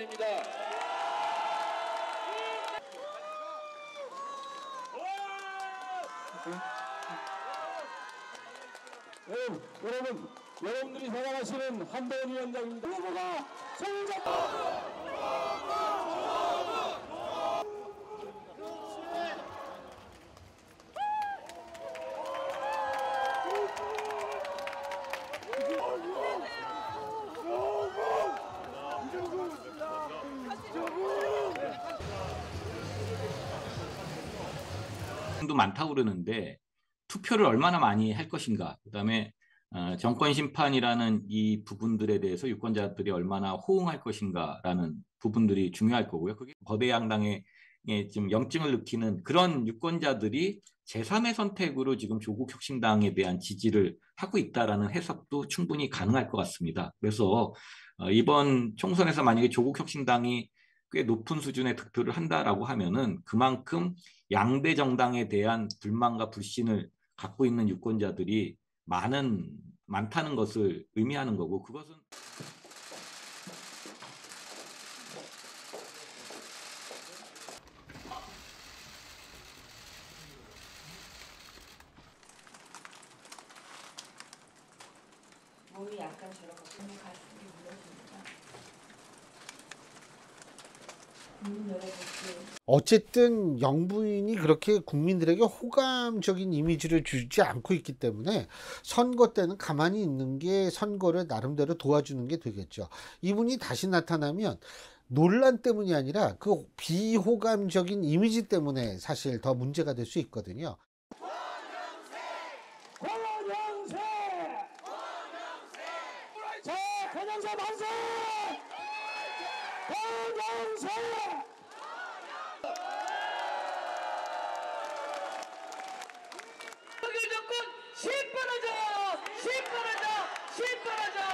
부탁드립니다. 여러분, 여러분들이 사랑하시는 한동훈 위원장입니다. 후보가 성장. 도 많다고 그러는데 투표를 얼마나 많이 할 것인가, 그다음에 정권 심판이라는 이 부분들에 대해서 유권자들이 얼마나 호응할 것인가라는 부분들이 중요할 거고요. 그게 거대 양당에 좀 영증을 느끼는 그런 유권자들이 제3의 선택으로 지금 조국 혁신당에 대한 지지를 하고 있다라는 해석도 충분히 가능할 것 같습니다. 그래서 이번 총선에서 만약에 조국 혁신당이 꽤 높은 수준의 득표를 한다라고 하면은 그만큼 양대 정당에 대한 불만과 불신을 갖고 있는 유권자들이 많다는 것을 의미하는 거고, 그것은 몸이 약간 저렇고 가슴이 무너집니다. 어쨌든 영부인이 그렇게 국민들에게 호감적인 이미지를 주지 않고 있기 때문에 선거 때는 가만히 있는 게 선거를 나름대로 도와주는 게 되겠죠. 이분이 다시 나타나면 논란 때문이 아니라 그 비호감적인 이미지 때문에 사실 더 문제가 될 수 있거든요. 권영세 만세! 권영세! 정권 시뻘어져! 시뻘어져! 시뻘어져!